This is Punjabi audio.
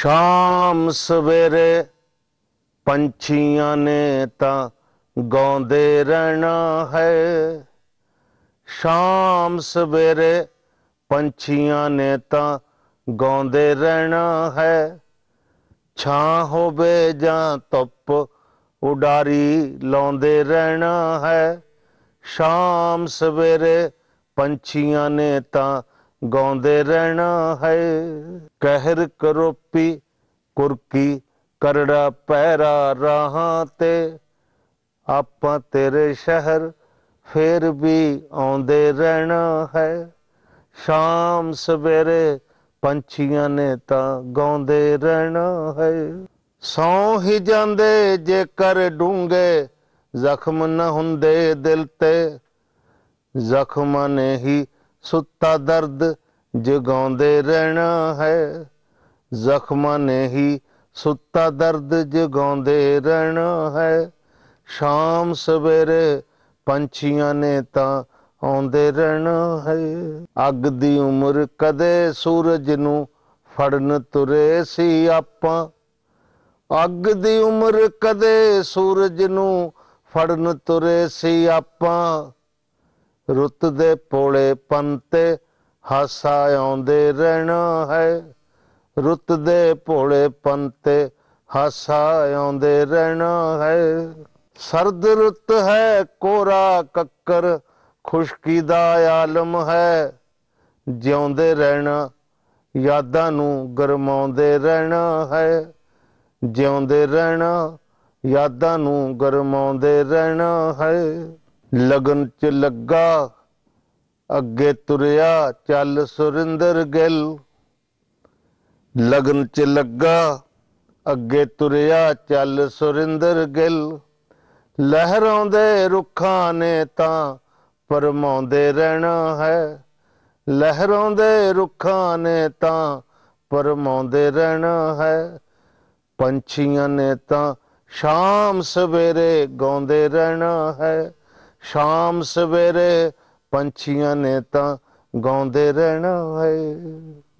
ਸ਼ਾਮ ਸਵੇਰੇ ਪੰਛੀਆਂ ਨੇ ਤਾਂ ਗਾਉਂਦੇ ਰਹਿਣਾ ਹੈ। ਸ਼ਾਮ ਸਵੇਰੇ ਪੰਛੀਆਂ ਨੇ ਤਾਂ ਗਾਉਂਦੇ ਰਹਿਣਾ ਹੈ। ਛਾਂ ਹੋਵੇ ਜਾਂ ਧੁੱਪ ਉਡਾਰੀ ਲਾਉਂਦੇ ਰਹਿਣਾ ਹੈ। ਸ਼ਾਮ ਸਵੇਰੇ ਪੰਛੀਆਂ ਨੇ ਤਾਂ ਗਾਉਂਦੇ ਰਹਿਣਾ ਹੈ। ਕਹਿਰ ਕਰੋਪੀ ਕੁਰਕੀ ਕਰੜਾ ਪਹਿਰਾ ਰਾਹਾਂ ਤੇ ਆਪਾਂ ਤੇਰੇ ਸ਼ਹਿਰ ਫੇਰ ਵੀ ਆਉਂਦੇ ਰਹਿਣਾ ਹੈ। ਸ਼ਾਮ ਸਵੇਰੇ ਪੰਛੀਆਂ ਨੇ ਤਾਂ ਗਾਉਂਦੇ ਰਹਿਣਾ ਹੈ। ਸੌਂ ਹੀ ਜਾਂਦੇ ਜੇਕਰ ਡੂੰਘੇ ਜ਼ਖਮ ਨਾ ਹੁੰਦੇ ਦਿਲ ਤੇ, ਜ਼ਖਮਾਂ ਨੇ ਹੀ ਸੁੱਤਾ ਦਰਦ ਜਗਾਉਂਦੇ ਰਹਿਣਾ ਹੈ। ਜ਼ਖਮਾਂ ਨੇ ਹੀ ਸੁੱਤਾ ਦਰਦ ਜਗਾਉਂਦੇ ਰਹਿਣਾ ਹੈ। ਸ਼ਾਮ ਸਵੇਰੇ ਪੰਛੀਆਂ ਨੇ ਤਾਂ ਆਉਂਦੇ ਰਹਿਣਾ ਹੈ। ਅੱਗ ਦੀ ਉਮਰ ਕਦੇ ਸੂਰਜ ਨੂੰ ਫੜਨ ਤੁਰੇ ਸੀ ਆਪਾਂ। ਅੱਗ ਦੀ ਉਮਰ ਕਦੇ ਸੂਰਜ ਨੂੰ ਫੜਨ ਤੁਰੇ ਸੀ ਆਪਾਂ। ਰੁੱਤ ਦੇ ਭੋਲੇ ਪਨ ਤੇ ਹਾਸਾ ਆਉਂਦੇ ਰਹਿਣਾ ਹੈ। ਰੁੱਤ ਦੇ ਭੋਲੇ ਪਨ ਤੇ ਹਾਸਾ ਆਉਂਦੇ ਰਹਿਣਾ ਹੈ। ਸਰਦ ਰੁੱਤ ਹੈ ਕੋਰਾ ਕੱਕਰ ਖੁਸ਼ਕੀ ਦਾ ਆਲਮ ਹੈ। ਜਿਉਂਦੇ ਰਹਿਣਾ ਯਾਦਾਂ ਨੂੰ ਗਰਮਾਉਂਦੇ ਰਹਿਣਾ ਹੈ। ਜਿਉਂਦੇ ਰਹਿਣਾ ਯਾਦਾਂ ਨੂੰ ਗਰਮਾਉਂਦੇ ਰਹਿਣਾ ਹੈ। ਲਗਨ ਚ ਲੱਗਾ ਅੱਗੇ ਤੁਰਿਆ ਚੱਲ ਸੁਰਿੰਦਰ ਗਿੱਲ। ਲਗਨ ਚ ਲੱਗਾ ਅੱਗੇ ਤੁਰਿਆ ਚੱਲ ਸੁਰਿੰਦਰ ਗਿੱਲ। ਲਹਿਰਾਉਂਦੇ ਰੁੱਖਾਂ ਨੇ ਤਾਂ ਪਰਮਾਉਂਦੇ ਰਹਿਣਾ ਹੈ। ਲਹਿਰਾਉਂਦੇ ਰੁੱਖਾਂ ਨੇ ਤਾਂ ਪਰਮਾਉਂਦੇ ਰਹਿਣਾ ਹੈ। ਪੰਛੀਆਂ ਨੇ ਤਾਂ ਸ਼ਾਮ ਸਵੇਰੇ ਗਾਉਂਦੇ ਰਹਿਣਾ ਹੈ। ਸ਼ਾਮ ਸਵੇਰੇ ਪੰਛੀਆਂ ਨੇ ਤਾਂ ਗਾਉਂਦੇ ਰਹਿਣਾ ਹੈ।